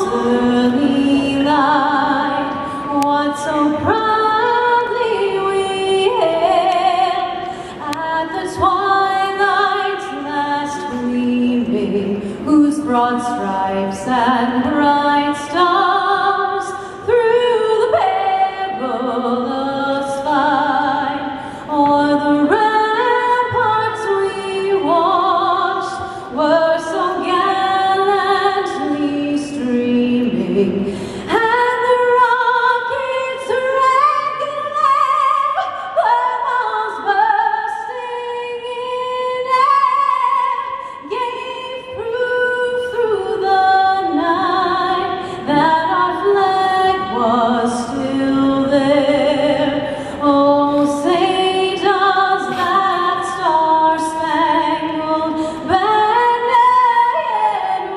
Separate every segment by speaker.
Speaker 1: early light, what so proudly we hail at the twilight's last gleaming, whose broad stripes and bright stars through the perilous fight o'er the ramparts we watched were so gallantly streaming, and the rockets' red glare, their mouths bursting in air, gave proof through the night that our flag was still there. Oh, say does that star-spangled banner yet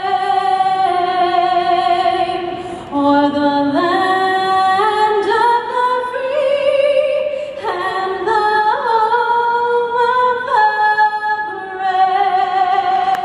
Speaker 1: wave o'er the land of the free and the home of the brave?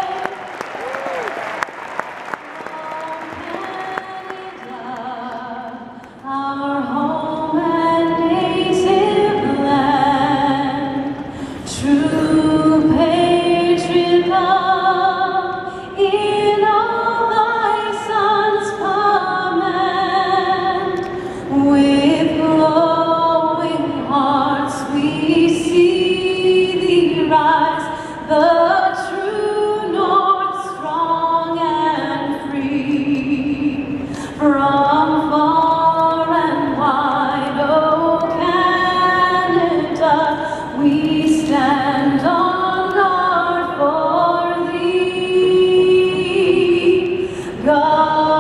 Speaker 1: Our home and native land, true patriot love in all thy sons' command. With glowing hearts we see thee rise, the true North, strong and free. From far and wide, oh Canada, we stand on guard for thee. God